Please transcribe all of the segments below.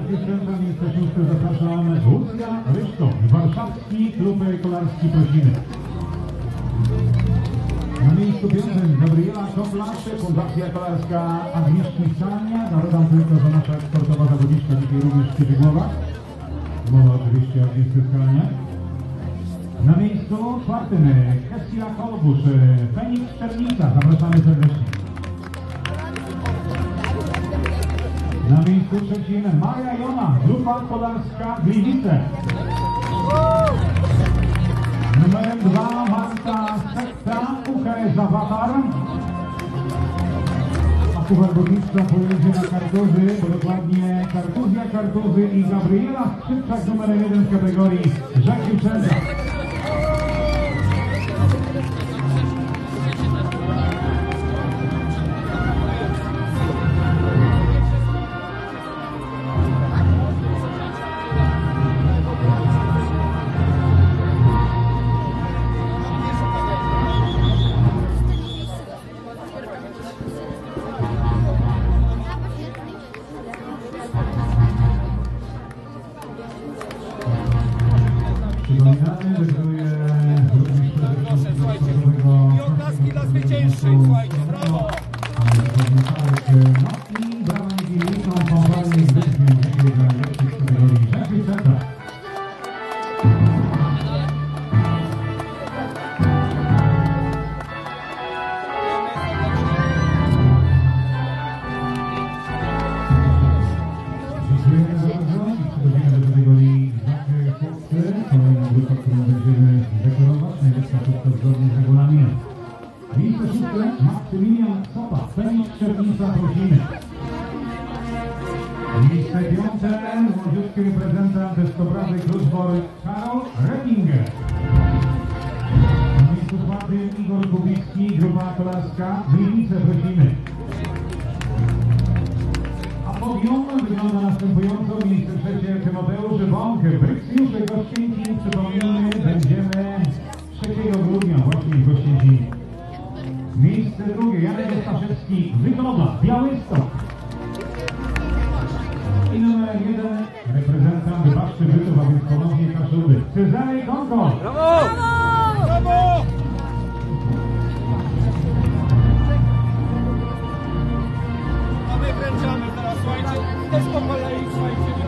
dziewczęta miejsce szóste zapraszam Lucja Ryszko, warszawski klub kolarski Prosiny. Na miejscu piątym Gabriela Koplarz, Fundacja Kolarska Agnieszki Sania. Dodam tylko, że nasza sportowa zawodniczka dzisiaj również w Kiewigłowach. Mowa oczywiście o Agnieszce Sania. Na miejscu czwartym Kessia Kolbusz, Feniks Czernica. Zapraszamy serdecznie. Na miejscu trzecim Maria Jona, grupa kolarska Gliwice. Numerem 2 Marta Sekta, UKS Awatar. A puchar burmistrza pojedzie na Kartuzy, bo dokładnie Kartuzja, Kartuzy i Gabriela Skrzypczak numerem 1 w kategorii Rzek Dziewczęta. Oklaski dla zwycięzcy, słuchajcie, brawo! Maksymilian Sopa, Feniks Czernica Prosiny. Miejsce piąte, młodziutki reprezentant Destobrazy Kluczbor Karol Rettinger. Na miejscu czwartym Igor Kubicki, grupa kolarska Gliwice Prosiny. A podium wygląda następująco. Miejsce trzecie Tymoteusz Wąk, Bryksjusze Gościęcin. Przypomnijmy, będziemy 3 grudnia właśnie w Gościęcinie. Miejsce drugie Janek Staszewski, Wygoda, Białystok. I numer 1 reprezentant Baszczy Bytów, a więc ponownie Kaszuby, Cezary Konko. Brawo! Brawo! A my kręcamy teraz, słuchajcie, też po kolei, słuchajcie,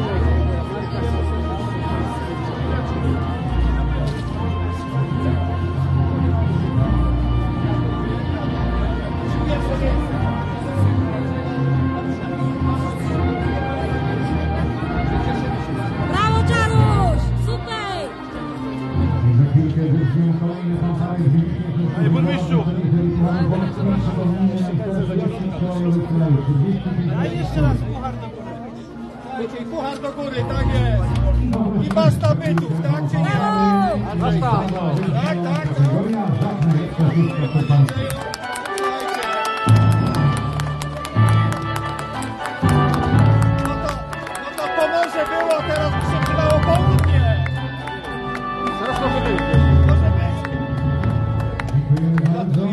Brawo, Czaruś! Super! Za chwilkę wrócimy kolejne fanfary z 90. Panie burmistrzu! Daj jeszcze raz puchar do góry. Słuchajcie, puchar do góry, tak jest. I basta bytów, tak czy nie? Basta! Tak, tak. No to Pomorze było, teraz by się przydało południe. Teraz może być. Może być. Dziękujemy bardzo.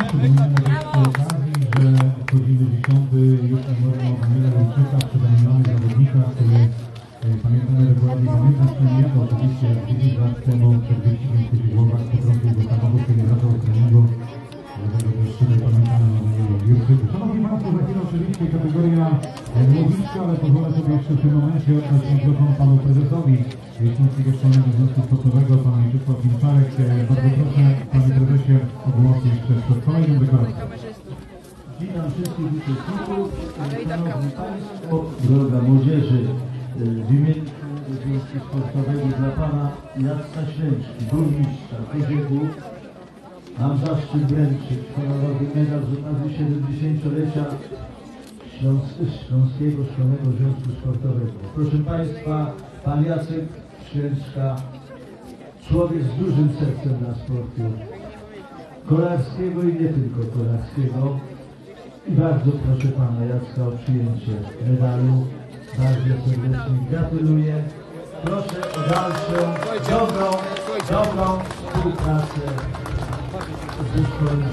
Że obchodzimy 10. już memoriał Daniela Wilczyka, przedanionych zawodnika, który pamiętamy dokładnie, pamiętam jak oczywiście 10 lat temu przed wyścigiem w Kiewigłowach potrącił go samochód, kiedy wracał z treningu. Dlatego też tutaj pamiętamy o Danielu Wilczyku. Szanowni Państwo, za chwilę oczywiście kategoria młodzieżka, ale pozwolę sobie jeszcze w tym momencie oddać mikrofon panu prezesowi Śląskiego Szkolnego Związku Sportowego, pan Mieczysław Wilczarek. Bardzo proszę, panie prezesie, o głos jeszcze przed kolejną dekoracją. Witam wszystkich uczestników, szanowni państwo, droga młodzieży. W imieniu Związku Sportowego dla pana Jacka Ślęczki, burmistrza Koziewu, mam zaszczyt wręczyć honorowy medal z okazji 70-lecia Śląskiego Szkolnego Związku Sportowego. Proszę państwa, pan Jacek Ślęczka, człowiek z dużym sercem dla sportu kolarskiego i nie tylko kolarskiego. I bardzo proszę pana Jacka o przyjęcie medalu. Bardzo serdecznie gratuluję. Proszę o dalszą, dobrą współpracę ze szkołą.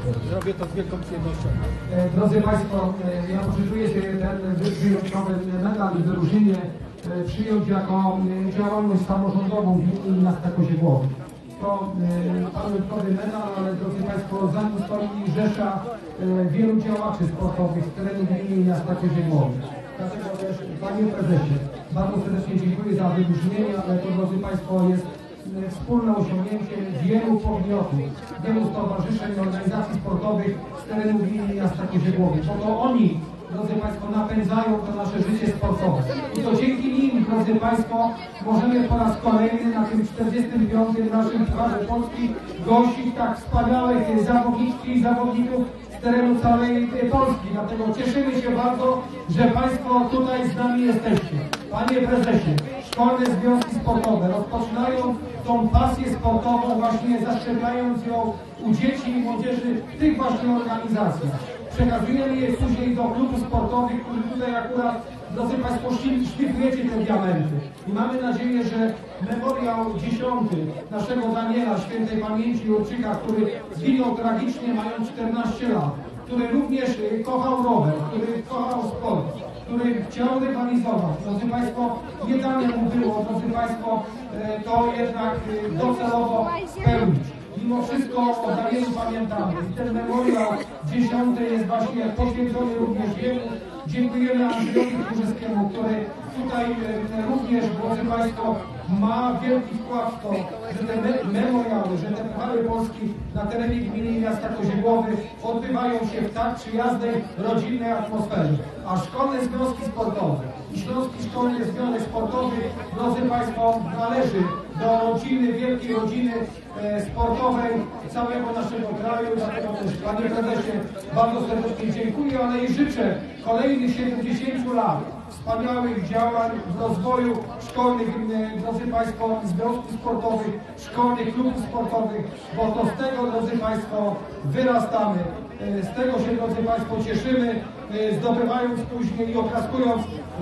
Zrobię to z wielką przyjemnością. Drodzy Państwo, ja poczytuję się ten wyjątkowy medal i wyróżnienie przyjąć jako działalność samorządową w gminie miasta Koziegłowy. To pamiątkowy medal, ale drodzy Państwo, za nim stoi rzesza wielu działaczy sportowych z terenu gminy miasta Koziegłowy. Dlatego też, Panie Prezesie, bardzo serdecznie dziękuję za wyróżnienie, ale to, drodzy Państwo, jest wspólne osiągnięcie wielu podmiotów, wielu stowarzyszeń i organizacji sportowych z terenu gminy miasta Koziegłowy. Bo to oni, drodzy Państwo, napędzają to nasze życie sportowe. I to dzięki nim, drodzy Państwo, możemy po raz kolejny na tym 45. naszym Pucharze Polski gościć tak wspaniałych zawodniczki i zawodników z terenu całej Polski. Dlatego cieszymy się bardzo, że Państwo tutaj z nami jesteście. Panie Prezesie, szkolne związki sportowe rozpoczynają tą pasję sportową, właśnie zaszczepiając ją u dzieci i młodzieży w tych właśnie organizacjach. Przekazujemy je później do klubów sportowych, który tutaj akurat, drodzy Państwo, szlifujecie te diamenty. I mamy nadzieję, że memoriał 10 naszego Daniela, świętej pamięci Jurczyka, który zginął tragicznie mając 14 lat, który również kochał rower, który kochał sport, który chciał rywalizować. Drodzy Państwo, nie dane mu było, drodzy Państwo, to jednak docelowo spełnić. Mimo wszystko o Danielu pamiętamy. I ten memoriał 10 jest właśnie poświęcony również jemu. Dziękujemy Andrzejowi Tchórzewskiemu, który tutaj również, drodzy Państwo, ma wielki wkład w to, że te memoriały, że te Puchary Polski na terenie gminy i miasta Koziegłowy odbywają się w tak przyjaznej, rodzinnej atmosferze. A szkolne związki sportowe i Śląski Szkolny Związek Sportowy, drodzy Państwo, należy do rodziny, wielkiej rodziny sportowej całego naszego kraju. Dlatego też, Panie Prezesie, bardzo serdecznie dziękuję, ale i życzę kolejnych 70 lat wspaniałych działań w rozwoju szkolnych, drodzy Państwo, związków sportowych, szkolnych klubów sportowych, bo to z tego, drodzy Państwo, wyrastamy. Z tego się, drodzy Państwo, cieszymy, zdobywając później i oklaskując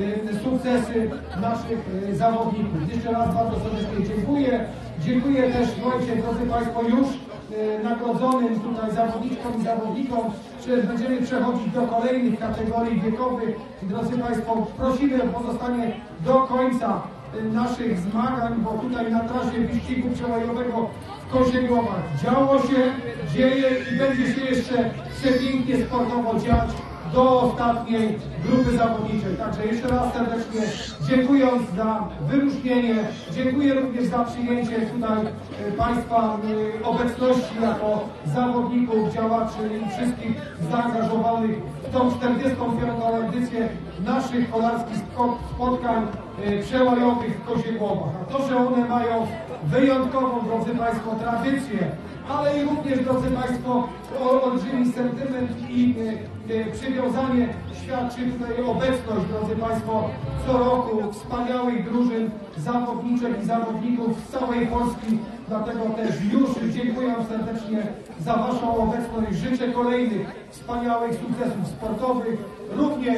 sukcesy naszych zawodników. Jeszcze raz bardzo serdecznie dziękuję. Dziękuję też, słuchajcie, drodzy Państwo, już nagrodzonym tutaj zawodniczkom i zawodnikom, że będziemy przechodzić do kolejnych kategorii wiekowych. I drodzy Państwo, prosimy o pozostanie do końca naszych zmagań, bo tutaj na trasie wyścigu przełajowego w Koziegłowach działo się, dzieje i będzie się jeszcze przepięknie sportowo dziać do ostatniej grupy zawodniczej. Także jeszcze raz serdecznie dziękując za wyróżnienie, dziękuję również za przyjęcie tutaj Państwa obecności jako zawodników, działaczy i wszystkich zaangażowanych w tą 45. edycję naszych kolarskich spotkań przełajowych w Koziegłowach. A to, że one mają wyjątkową, drodzy Państwo, tradycję, ale i również, drodzy Państwo, olbrzymi sentyment i przywiązanie świadczy tutaj obecność, drodzy Państwo, co roku wspaniałych drużyn zawodniczek i zawodników z całej Polski. Dlatego też już dziękuję serdecznie za Waszą obecność. Życzę kolejnych wspaniałych sukcesów sportowych, również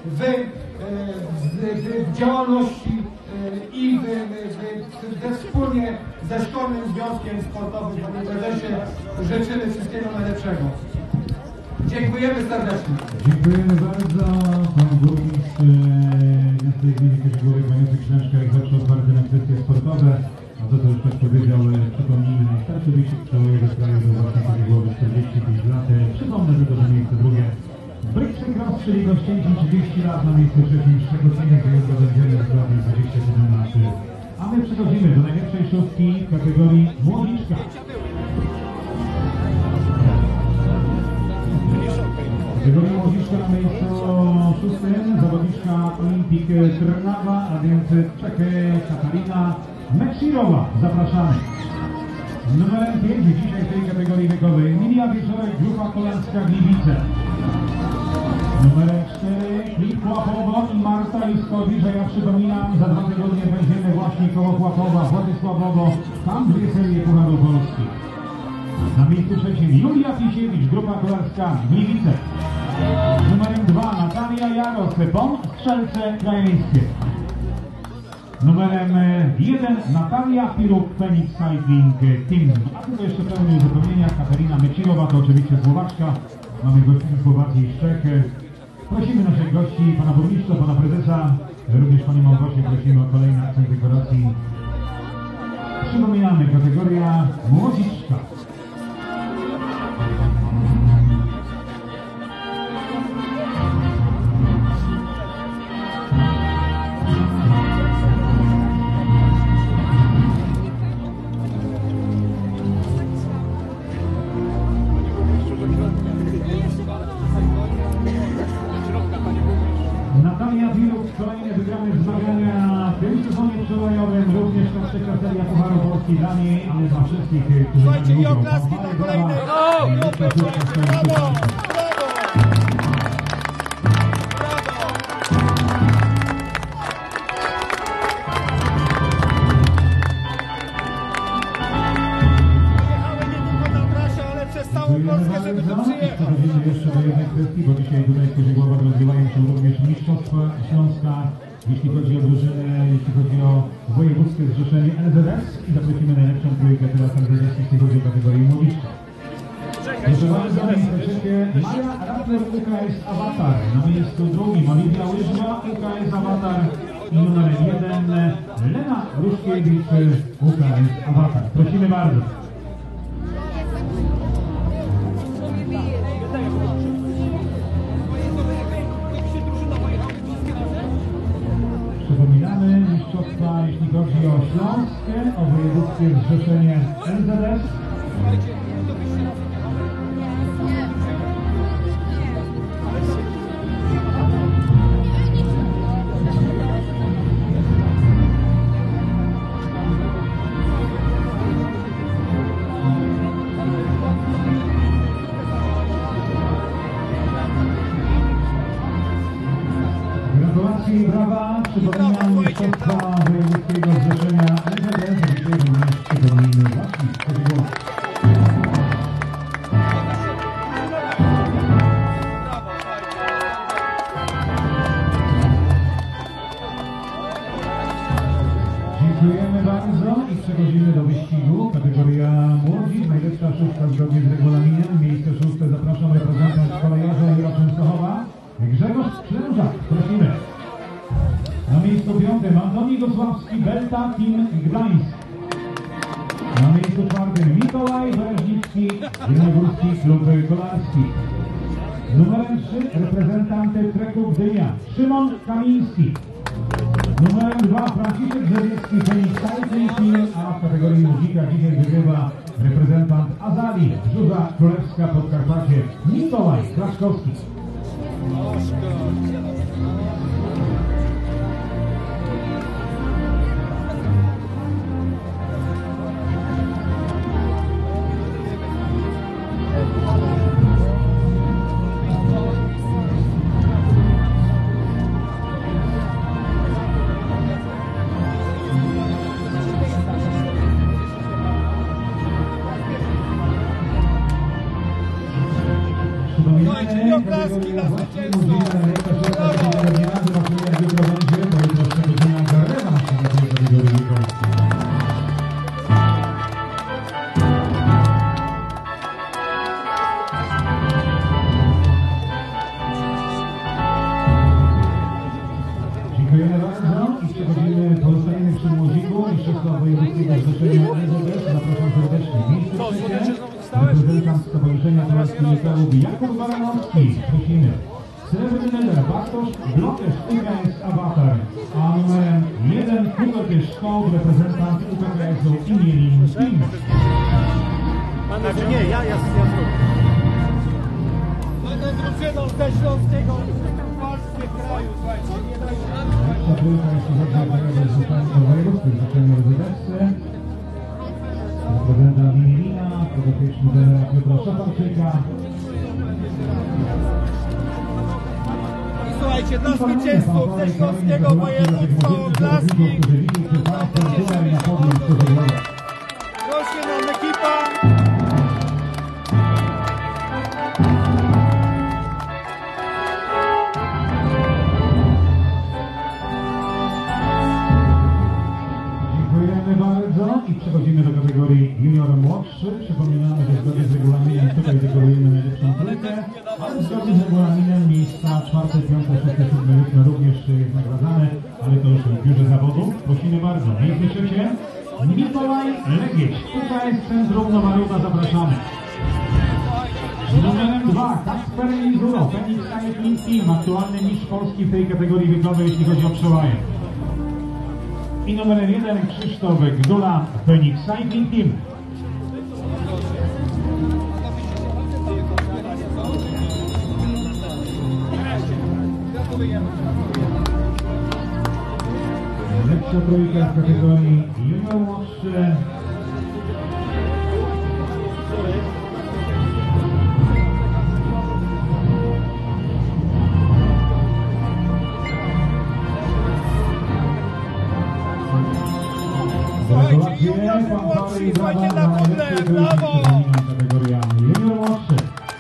w działalności i wspólnie ze Szkolnym Związkiem Sportowym. Panie Prezesie, życzymy wszystkiego najlepszego. Dziękujemy serdecznie. Dziękujemy bardzo. Pan burmistrz miasta gminy Koziegłowy, Pan Józef Ślęczka, jak zawsze otwarty na kwestie sportowe. A to, co już też powiedział, przypomnijmy, najstarszy wyścig przełojowy w kraju do właśnie Koziegłowy 45 lat. Przypomnę, że to za miejsce drugie. Bryczek Cross, czyli Gościński 30 lat na miejscu trzecim, z czego cienia to jutro będziemy dokładnie 27 lat. A my przechodzimy do najlepszej szóstki w kategorii młodziczka. Kategoria młodziczka na miejscu szóstym, zawodniczka Olimpik Trnawa, a więc Czechy Katarina Meksirowa. Zapraszamy. Numerem 5 dzisiaj w tej kategorii wiekowej Emilia Wieczorek, grupa kolarska Gliwice. Numerem 4 Klip Łapowo i Marta Iskowicz, a ja przypominam, za 2 tygodnie będziemy właśnie koło Łapowa, Władysławowo, tam 2 serie Pucharu Polski. Na miejscu trzecim Julia Pisiewicz, grupa kolarska Gliwice. Numerem 2 Natalia Jaros, PON Strzelce Krajeńskie. Numerem 1 Natalia Piruk, Phoenix Cycling Team. A tu jeszcze pełne uzupełnienia. Katarina Mecilowa, to oczywiście Słowaczka. Mamy gości z Słowacji i z Czech. Prosimy naszych gości, pana burmistrza, pana prezesa, również pani Małgosię, prosimy o kolejny akcent dekoracji. Przypominamy, kategoria młodziczka. Natalia Wiruk, kolejne wygrane zmagania w tym sezonie przełajowym, również ta trzecia seria Pucharu Polski dla niej, ale dla wszystkich, którzy Słuchajcie, tam i lubią. oklaski dla kolejnej. Brawo! Przechodzimy jeszcze do jednej kwestii, bo dzisiaj tutaj w Koziegłowach rozgrywają się również Mistrzostwa Śląska, jeśli chodzi o drużynę, jeśli chodzi o wojewódzkie zrzeszenie LZS i zaprosimy najlepszą trójkę teraz LZS, jeśli chodzi o kategorię młodzieżową. Proszę bardzo, miejsce trzecie Maja Rattler, UKS Avatar. Na miejscu drugim Oliwia Łyżwa, UKS Avatar. I numerem 1 Lena Ruszkiewicz, UKS Avatar. Prosimy bardzo. Przypominamy mistrzostwa, jeśli chodzi o Śląskie, o wojewódzkie zrzeszenie LZS. Gratulacje i brawa. Przypominam mistrzostwa wojewódzkiego zrzeszenia LZS. Dzisiaj również przypomnijmy właśnie Koziegłowów. Dziękujemy bardzo i przechodzimy do wyścigu. Kategoria młodzi, najlepsza szóstka zgodnie z regulaminem. Miejsce szóste zapraszam reprezentant kolejarza Jura Częstochowa. Grzegorz Ślężak, prosimy. Na miejscu piątym Antoni Gosławski, Belta Team Gdańsk. Na miejscu czwartym Mikołaj Bereźnicki, Jelnogórski Klub Kolarski. Numerem 3 reprezentant Treku Gdynia, Szymon Kamiński. Numerem 2 Franciszek Drzewiecki, Phoenix Cycling Team, a w kategorii muzika dzisiaj wygrywa reprezentant Azali, Żuza Królewska Podkarpacie, Mikołaj Klaszkowski. Słuchajcie, i oklaski dla zwycięstwa. Dziękujemy bardzo i przechodzimy, pozostajemy przy młodziku. Mistrzostwa wojewódzkiego zrzeszenia LZS. Zapraszam serdecznie. Miejsce trzecie reprezentant Stowarzyszenia Kolarskiego Jakub Baranowski. Prosimy. Srebrny medal Bartosz Blokesz, UKS Avatar. A numerem 1 Hubert Szkoł, reprezentant UKS-u Imielin Team. Znaczy nie, ja będę drużyną ze Śląskiego w Polsce kraju, słuchajcie, nie dajcie. Ta trójka, jeśli chodzi o tego zrzeszenia wojewódzkie zrzeszenie LZS. Reprezentant Imielina, podopieczny trenera Piotra Szafarczyka. Słuchajcie, dla zwycięzców ze Śląskiego województwa oklaski. Proszę nam ekipa. regulaminem miejsca 4., 5., 6., 7. jutro również jest nagradzane, ale to już w biurze zawodów. Prosimy bardzo. Miejsce 3. Mikołaj Legieć, UKS Centrum Nowa Ruda, zapraszamy. Numerem 2 Kasper Mizuro, Phoenix Cycling Team, aktualny mistrz Polski w tej kategorii wiekowej, jeśli chodzi o przełaje. I numerem 1 Krzysztof Gdula, Phoenix Cycling Team. Lepsza trójka w kategorii junior młodszy. Słuchajcie, juniorzy młodsi, słuchajcie na podle, brawo! Kategoria junior młodszy.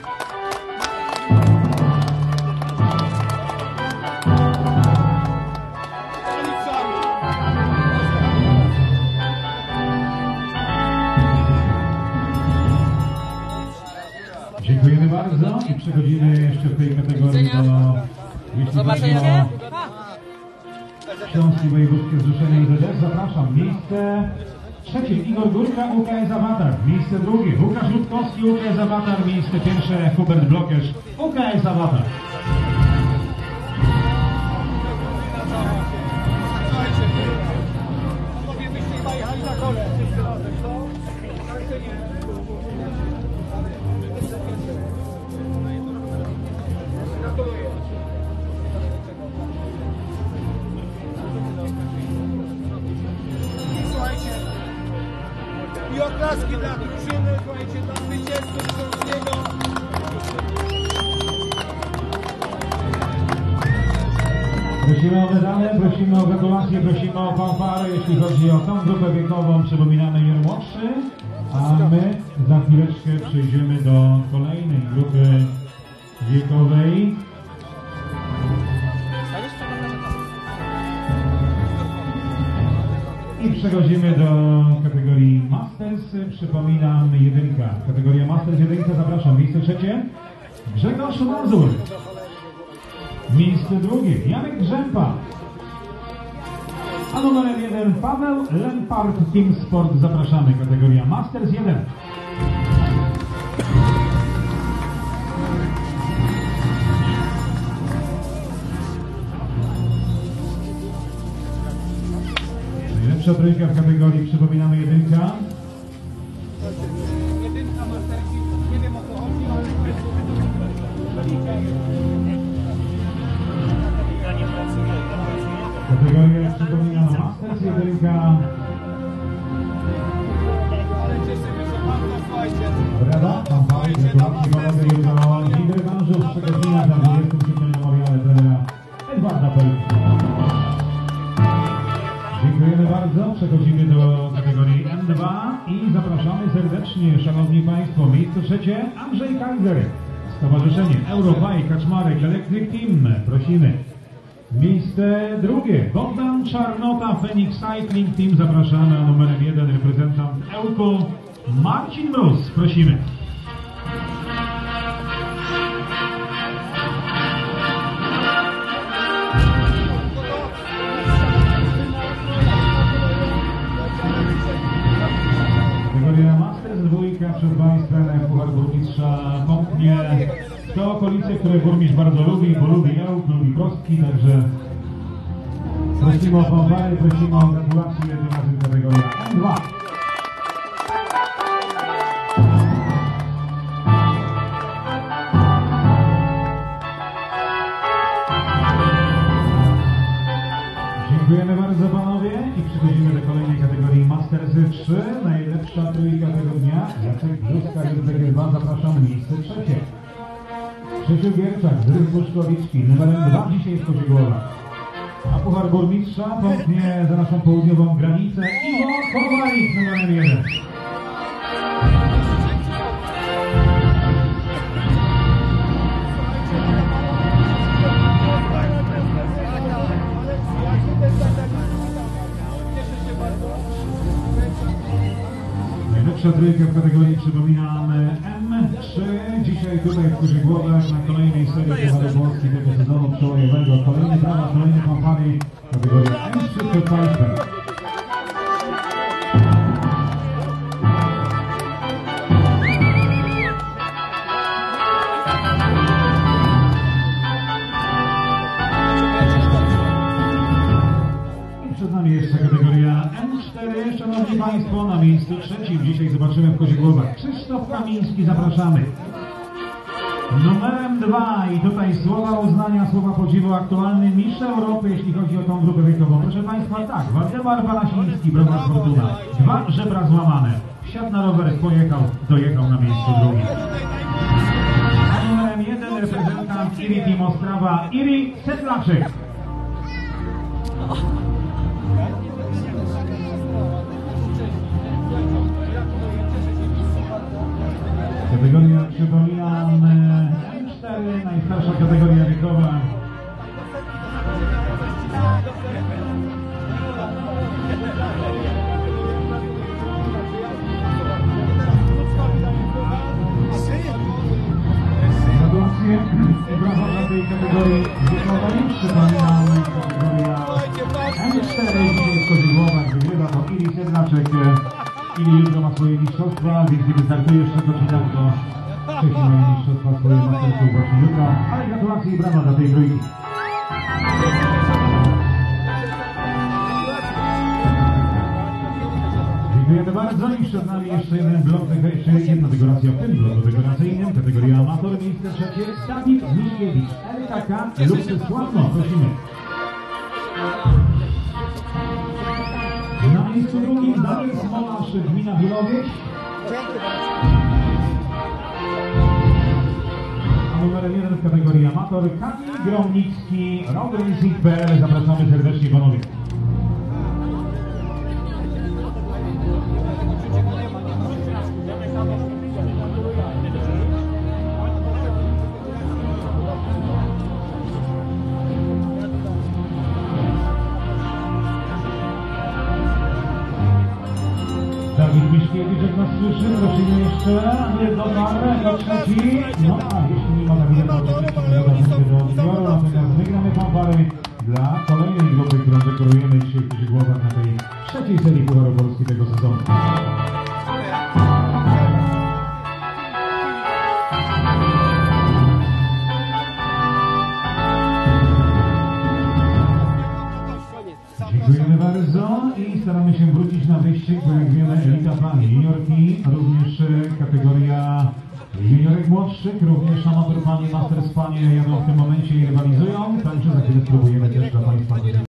Dziękujemy bardzo i przechodzimy jeszcze w tej kategorii do, jeśli chodzi o Śląskie Wojewódzkie Zrzeszenie IZS, zapraszam. Miejsce 3. Igor Górka, UKS Awatar. Miejsce 2. Łukasz Rutkowski, UKS Awatar. Miejsce 1. Hubert Blokesz, UKS Awatar. Panowie, byście chyba jechali na kole wszyscy razem, co? Tak czy nie? Gratuluję. Słuchajcie, i oklaski dla drużyny, słuchajcie, dla zwycięzców Śląskiego. Prosimy o medale, prosimy o gratulacje, prosimy o fanfary, jeśli chodzi o tą grupę wiekową, przypominamy junior młodszy, a my za chwileczkę przejdziemy do kolejnej grupy wiekowej. I przechodzimy do kategorii Masters. Przypominam, 1. Kategoria Masters 1, zapraszam. Miejsce 3. Grzegorz Mazur. Miejsce 2. Janek Grzępa. A numerem 1 Paweł Lempart, Team Sport, zapraszamy. Kategoria Masters 1. Najlepsza trójka w kategorii, przypominamy, 1. Jedynka masterki, nie wiem o co chodzi, ale... Kategoria, przypominam, Masters 1. Ale cieszę się, że pan to, słuchajcie. Brawa, fanfary, gratulacje panowie jutro lider branżu w Szczecinach na 27. memoriale trenera Edwarda Pelika. Dziękujemy bardzo. Przechodzimy do kategorii M2 i zapraszamy serdecznie, szanowni państwo. Miejsce 3. Andrzej Kaiser. Stowarzyszenie Eurobike Kaczmarek Electric Team. Prosimy. Miejsce 2. Bogdan Czarnota, Phoenix Cycling Team. Zapraszamy, a numerem 1 reprezentant Ełku Marcin Mróz. Prosimy. Kategoria Masters 2 przez Państwa Puchar Burmistrza Kąpnie. To okolice, które burmistrz bardzo lubi, bo lubi Ełk, lubi prostki, także prosimy o fanfary, prosimy o gratulacje tym razem kategoria M2. Dziękujemy bardzo panowie i przechodzimy do kolejnej kategorii Masters 3. Najlepsza trójka tego dnia. Jacek Brzuska, JZG2, zapraszamy. Miejsce 3. Krzysiu Gierczak, Zryw Buszkowicki, numerem 2 dzisiaj w Koziegłowa. A Puchar Burmistrza pomknie za naszą południową granicę Iwo Kowalik, numerem 1. Najlepsza trójka w kategorii, przypominam, M3 dzisiaj tutaj w Koziegłowach na kolejnej serii Pucharu tego sezonu przełojowego. Kolejny brawa, kolejny fanfary kategorii M3 przed Państwem. Przed nami jeszcze kategoria M4, szanowni Państwo, na miejscu trzecim. Dzisiaj zobaczymy w Koziegłowach. Krzysztof Kamiński, zapraszamy. Numerem 2 i tutaj słowa uznania, słowa podziwu, aktualny mistrz Europy, jeśli chodzi o tą grupę wiekową. Proszę Państwa, tak, Waldemar Palasiński, Browar Fortuna. 2 żebra złamane. Wsiadł na rower, dojechał na miejscu drugim. A numerem 1 reprezentant IRI Team Ostrawa, Iri Sedlaczek. Kategoria, przypominam, M4, najstarsza kategoria wiekowa. Gratulacje i brawa dla tej kategorii wiekowej. Przypominam, kategoria M4 dzisiaj w Koziegłowach wygrywa to Iri Sedlaczek. Ili jutro ma swoje mistrzostwa, więc gdy startuje jeszcze to czytam, to wcześniej mają mistrzostwa swoje masterstwo właśnie jutro. Ale gratulacje i brawa dla tej trójki. Dziękujemy bardzo i przed nami jeszcze jeden blok, jeszcze jedna dekoracja w tym bloku dekoracyjnym, kategoria amator, miejsce trzecie, Dawid Miśkiewicz, LKK, Luksus Sławno, prosimy. Na miejscu drugim Dawid Smolarz, gmina Wielowieś. A numerem 1 w kategorii amator Kamil Gromnicki, roadracing.pl. Zapraszamy serdecznie panowie. Dawid Miśkiewicz, jak nas słyszy, prosimy jeszcze, nie dotarł, jako trzeci. No a jeśli nie ma Dawida, to oczywiście nie doda do odbioru, natomiast wygramy fanfary dla kolejnej grupy, którą dekorujemy dzisiaj w Koziegłowach na tej trzeciej serii Pucharu Polski tego sezonu. Dziękujemy bardzo i staramy się wrócić na wyścig, bo jak wiemy Elita Fan juniorki, również kategoria juniorek młodszych, również amator panie, masters panie jadą w tym momencie i rywalizują, także za chwilę spróbujemy też dla Państwa